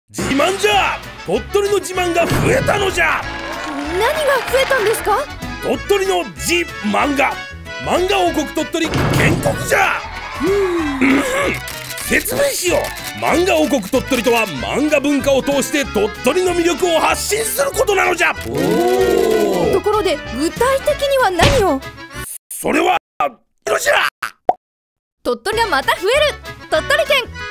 自慢じゃ。鳥取の自慢が増えたのじゃ。 何が増えたんですか？ 鳥取の自漫画、漫画王国鳥取建国じゃ。説明しよう。漫画王国鳥取とは漫画文化を通して鳥取の魅力を発信することなのじゃ。 ところで具体的には何を？ それはのじゃ。 鳥取がまた増える。鳥取県